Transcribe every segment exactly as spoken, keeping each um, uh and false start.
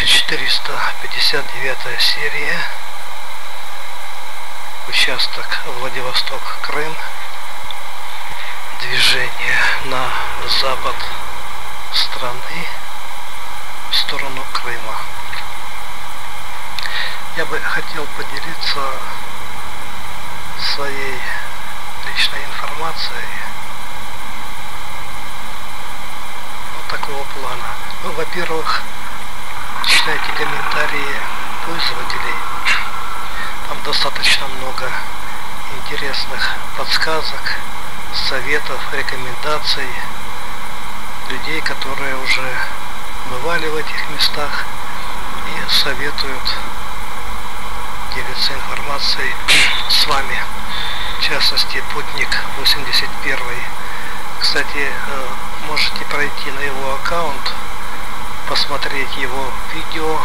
четыреста пятьдесят девятая серия, участок Владивосток-Крым, движение на запад страны в сторону Крыма. Я бы хотел поделиться своей личной информацией вот такого плана. Ну, во-первых, читайте комментарии пользователей. Там достаточно много интересных подсказок, советов, рекомендаций людей, которые уже бывали в этих местах и советуют делиться информацией с вами. В частности, Путник восемьдесят один. Кстати, можете пройти на его аккаунт, посмотреть его видео,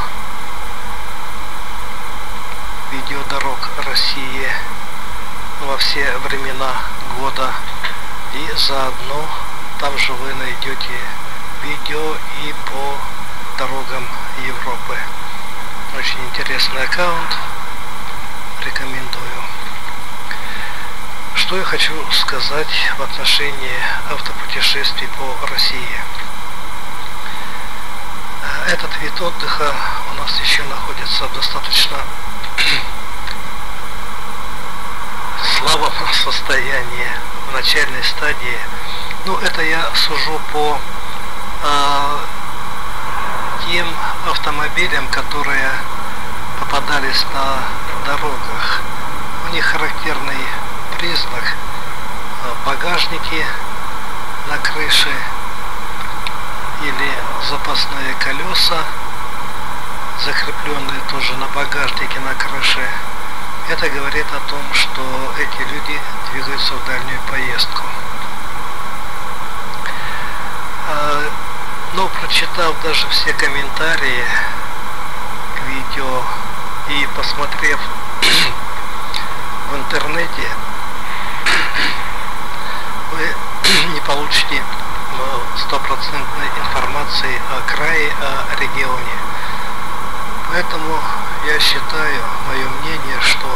видео дорог России во все времена года, и заодно там же вы найдете видео и по дорогам Европы. Очень интересный аккаунт, рекомендую. Что я хочу сказать в отношении автопутешествий по России. Этот вид отдыха у нас еще находится в достаточно слабом состоянии, в начальной стадии. Ну, это я сужу по э, тем автомобилям, которые попадались на дорогах. У них характерный признак э, багажники на крыше или запасные колеса, закрепленные тоже на багажнике на крыше. Это говорит о том, что эти люди двигаются в дальнюю поездку. Но прочитав даже все комментарии к видео и посмотрев в интернете, вы не получите стопроцентной информации о крае, о регионе. Поэтому я считаю, мое мнение, что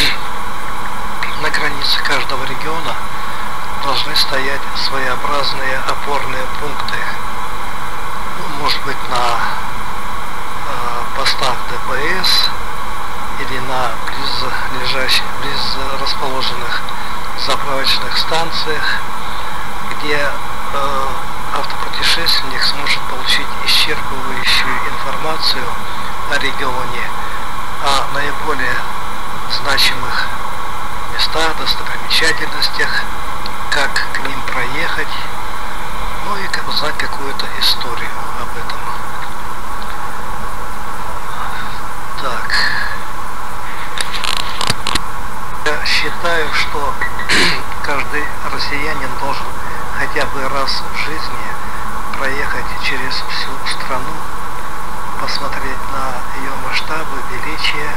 на границе каждого региона должны стоять своеобразные опорные пункты. Ну, может быть, на э, постах ДПС или на близлежащих, близ расположенных заправочных станциях, где э, автопутешественник сможет получить исчерпывающую информацию о регионе, о наиболее значимых местах, достопримечательностях, как к ним проехать, ну и как узнать какую-то историю об этом. Так. Я считаю, что каждый россиянин должен хотя бы раз в жизни проехать через всю страну, посмотреть на ее масштабы, величие,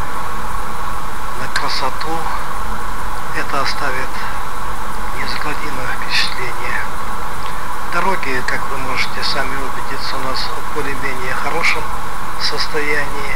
на красоту. Это оставит неизгладимое впечатление. Дороги, как вы можете сами убедиться, у нас в более-менее хорошем состоянии.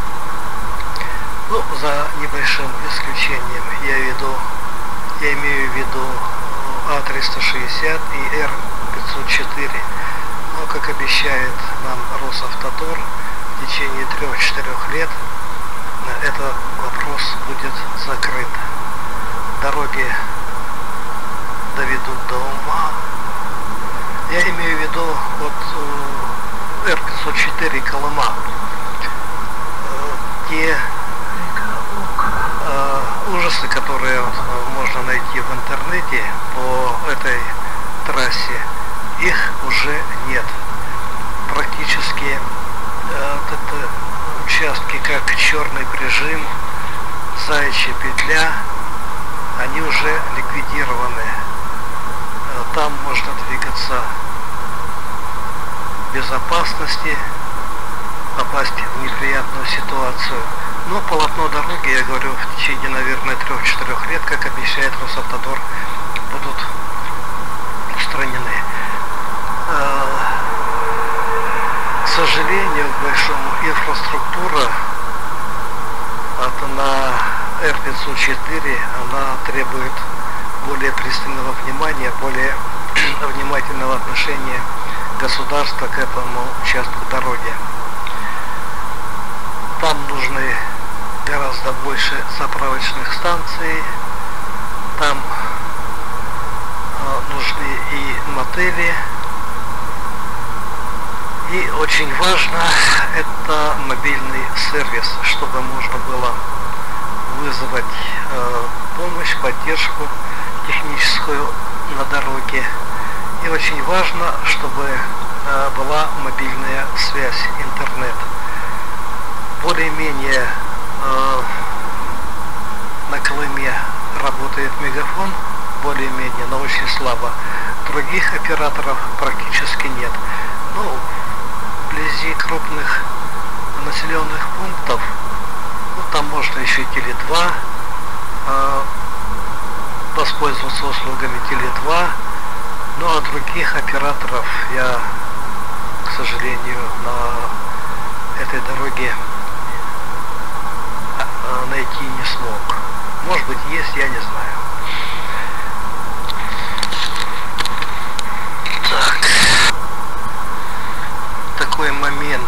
Ну, за небольшим исключением я веду, я имею в виду А триста шестьдесят и Р пятьсот четыре. Но, как обещает нам Росавтодор, в течение трех-четырех лет этот вопрос будет закрыт. Дороги доведут до ума. Я имею в виду вот Р пятьсот четыре Колыма. Те э, ужасы, которые можно найти в интернете по этой трассе, их уже нет. Практически э, вот это участки, как Черный прижим, Заячья петля, они уже ликвидированы. Там можно двигаться в безопасности, попасть в неприятную ситуацию. Но полотно дороги, я говорю, в течение, наверное, трех-четырех лет, как обещает Росавтодор, будут устранены. К сожалению, к большому пятьсот четыре, она требует более пристального внимания, более внимательного отношения государства к этому участку дороги. Там нужны гораздо больше заправочных станций, там э, нужны и мотели, и очень важно это мобильный сервис, чтобы можно было вызвать э, помощь, поддержку техническую на дороге. И очень важно, чтобы э, была мобильная связь, интернет. Более-менее э, на Колыме работает мегафон, более-менее, но очень слабо. Других операторов практически нет. Ну, вблизи крупных населенных пунктов, ну, там можно еще Теле два э, воспользоваться услугами Теле два, ну а других операторов я, к сожалению, на этой дороге найти не смог. Может быть, есть, я не знаю. Так. Такой момент.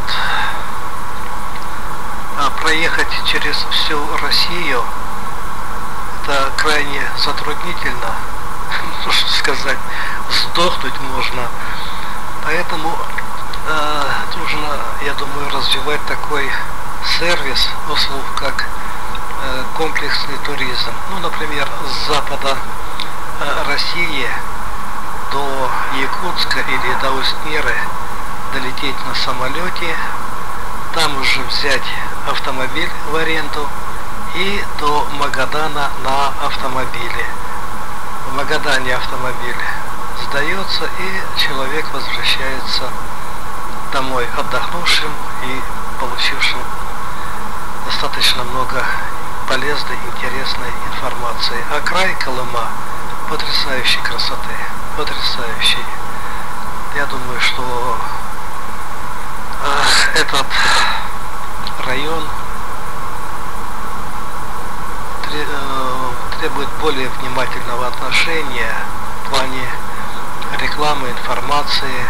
А проехать через всю Россию это крайне затруднительно. Можно сказать, сдохнуть можно. Поэтому э, нужно, я думаю, развивать такой сервис услуг, как э, комплексный туризм. Ну, например, с запада э, России до Якутска или до Усть-Неры долететь на самолете, там уже взять автомобиль в аренду и до Магадана на автомобиле. В Магадане автомобиль сдается, и человек возвращается домой отдохнувшим и получившим достаточно много полезной, интересной информации. А край Колыма потрясающей красоты, потрясающий. Я думаю, что э, этот район требует более внимательного отношения в плане рекламы, информации.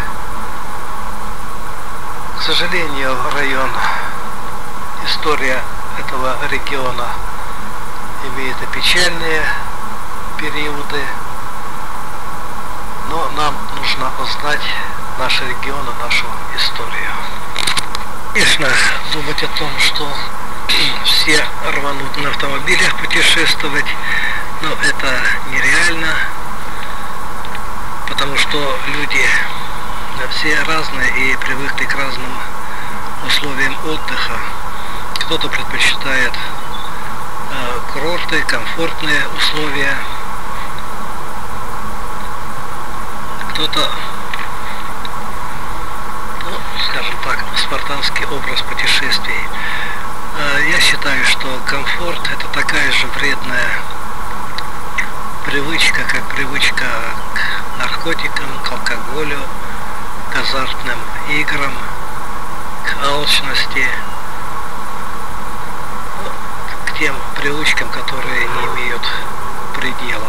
К сожалению, район, история этого региона имеет и печальные периоды, но нам нужно узнать наш регион и нашу историю. Конечно, думать о том, что все рванут на автомобилях путешествовать, но это нереально, потому что люди все разные и привыкли к разным условиям отдыха. Кто-то предпочитает э, курорты, комфортные условия, кто-то, ну, скажем так, спартанский образ путешествий. Э, я считаю, что комфорт — это такая же вредная привычка, как привычка к наркотикам, к алкоголю, к азартным играм, к алчности, к тем привычкам, которые не имеют предела.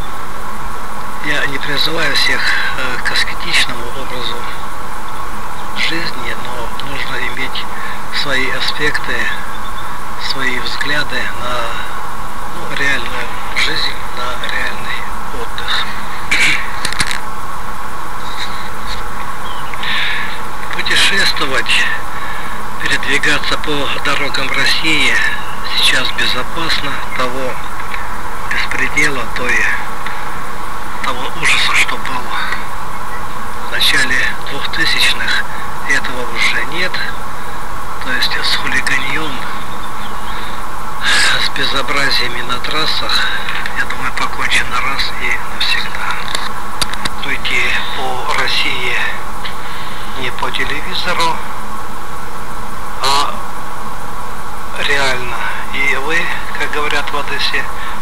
Я не призываю всех к аскетичному образу жизни, но нужно иметь свои аспекты, свои взгляды на, ну, реальную жизнь, на реальный отдых. Путешествовать, передвигаться по дорогам России сейчас безопасно. Того беспредела, той, того ужаса, что был в начале двухтысячных, этого уже нет. То есть с хулиганьем, с безобразиями на трассах, я думаю, покончено раз и навсегда. Идти по России не по телевизору, а реально. И вы, как говорят в Одессе,